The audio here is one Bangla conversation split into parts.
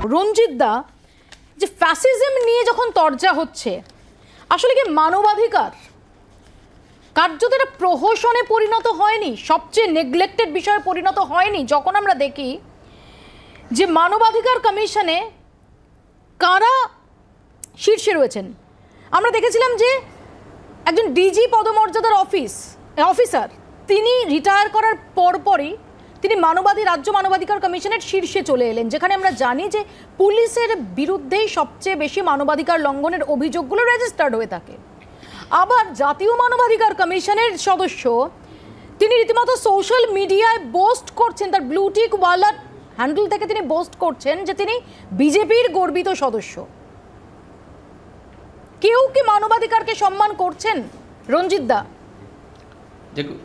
রঞ্জিত দা, যে ফ্যাসিজম নিয়ে যখন তরজা হচ্ছে, আসলে কি মানবাধিকার কার্যত এটা প্রহসনে পরিণত হয়নি, সবচেয়ে নেগলেক্টেড বিষয়ে পরিণত হয়নি? যখন আমরা দেখি যে মানবাধিকার কমিশনে কারা শীর্ষে রয়েছেন, আমরা দেখেছিলাম যে একজন ডিজি পদমর্যাদার অফিসার তিনি রিটায়ার করার পরপরই তিনি রাজ্য মানবাধিকার কমিশনের শীর্ষে চলে এলেন, যেখানে আমরা জানি যে পুলিশের বিরুদ্ধেই সবচেয়ে বেশি মানবাধিকার লঙ্ঘনের অভিযোগগুলো রেজিস্টার্ড হয়ে থাকে। আবার জাতীয় মানবাধিকার কমিশনের সদস্য তিনি রীতিমতো সোশ্যাল মিডিয়ায় বোস্ট করছেন, তার ব্লুটিক ওয়ালার হ্যান্ডেল থেকে তিনি বোস্ট করছেন যে তিনি বিজেপির গর্বিত সদস্য। কেউ কি মানবাধিকারকে সম্মান করছেন রঞ্জিত দা? দেখুন,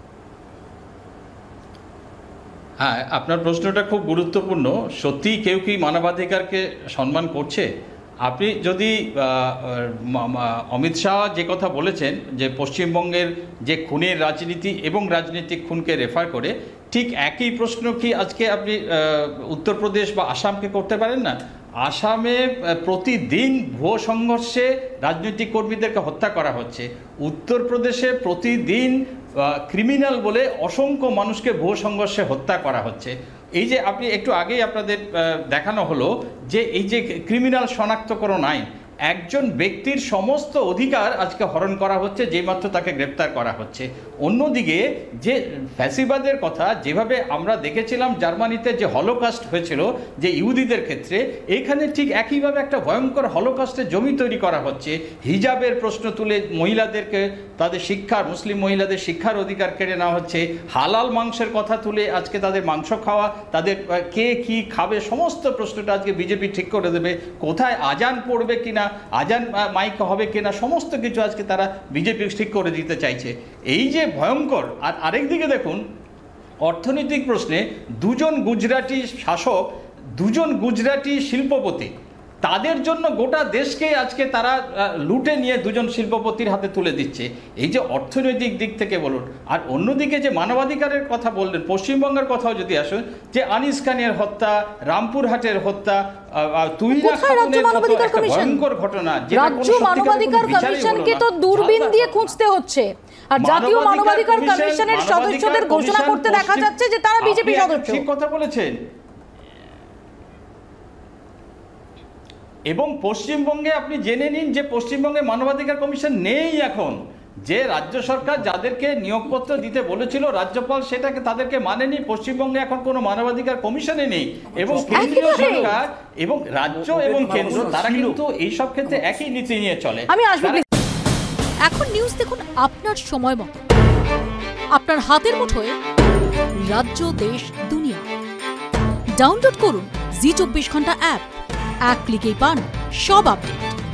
হ্যাঁ, আপনার প্রশ্নটা খুব গুরুত্বপূর্ণ। সত্যি কেউ কি মানবাধিকারকে সম্মান করছে? আপনি যদি অমিত শাহ যে কথা বলেছেন যে পশ্চিমবঙ্গের যে খুনের রাজনীতি এবং রাজনৈতিক খুনকে রেফার করে, ঠিক একই প্রশ্ন কি আজকে আপনি উত্তরপ্রদেশ বা আসামকে করতে পারেন না? আসামে প্রতিদিন ভুয়ো সংঘর্ষে রাজনৈতিক কর্মীদেরকে হত্যা করা হচ্ছে। উত্তরপ্রদেশে প্রতিদিন ক্রিমিনাল বলে অসংখ্য মানুষকে ভুয়ো সংঘর্ষে হত্যা করা হচ্ছে। এই যে আপনি একটু আগেই আপনাদের দেখানো হলো যে এই যে ক্রিমিনাল শনাক্তকরণ আইন, একজন ব্যক্তির সমস্ত অধিকার আজকে হরণ করা হচ্ছে যেইমাত্র তাকে গ্রেপ্তার করা হচ্ছে। অন্যদিকে যে ফ্যাসিবাদের কথা যেভাবে আমরা দেখেছিলাম জার্মানিতে যে হলোকাস্ট হয়েছিল যে ইহুদিদের ক্ষেত্রে, এখানে ঠিক একইভাবে একটা ভয়ঙ্কর হলোকাস্টের জমি তৈরি করা হচ্ছে। হিজাবের প্রশ্ন তুলে মহিলাদেরকে তাদের শিক্ষার, মুসলিম মহিলাদের শিক্ষার অধিকার কেড়ে নেওয়া হচ্ছে। হালাল মাংসের কথা তুলে আজকে তাদের মাংস খাওয়া, তাদের কে কি খাবে সমস্ত প্রশ্নটা আজকে বিজেপি ঠিক করে দেবে। কোথায় আজান পড়বে কিনা, আজান মাইক হবে কিনা, সমস্ত কিছু আজকে তারা বিজেপি ঠিক করে দিতে চাইছে। এই যে ভয়ঙ্কর। আর আরেকদিকে দেখুন, অর্থনৈতিক প্রশ্নে দুজন গুজরাটি শাসক, দুজন গুজরাটি শিল্পপতি, তাদের জন্য গোটা দেশকে আজকে তারা লুটে নিয়ে দুজন শিল্পপতির হাতে তুলে দিচ্ছে। এই যে অর্থনৈতিক দিক থেকে বলুন, আর অন্যদিকে যে মানবাধিকারের কথা বললেন, পশ্চিমবঙ্গের কথাও যদি আসুন, যে আনিস খানের হত্যা, রামপুরহাটের হত্যা, ভয়ঙ্কর ঘটনা, রাজ্য মানবাধিকার কমিশনকে তো দূরবীন দিয়ে খুঁজতে হচ্ছে, আর জাতীয় মানবাধিকার কমিশনের সদস্যদের ঘোষণা করতে দেখা যাচ্ছে যে তারা বিজেপি সদস্য। ঠিক কথা বলেছেন। এবং পশ্চিমবঙ্গে আপনি জেনে নিন যে পশ্চিমবঙ্গে মানবাধিকার কমিশন নেই এখন। যে রাজ্য সরকার যাদেরকে নিয়োগপত্র দিতে বলেছিল রাজ্যপাল সেটাকে তাদেরকে মানেনি। পশ্চিমবঙ্গে এখন কোনো মানবাধিকার কমিশনে নেই। এবং কেন্দ্রীয় সরকার এবং রাজ্য এবং কেন্দ্র তারা কিন্তু এইসব ক্ষেত্রে একই নীতি নিয়ে চলে। আমি আসবো। এখন নিউজ দেখুন আপনার সময় মতো, আপনার হাতের মুঠোয়, রাজ্য, দেশ, দুনিয়া। ডাউনলোড করুন জি 24 ঘন্টা অ্যাপ। এক ক্লিকেই পান সব আপডেট।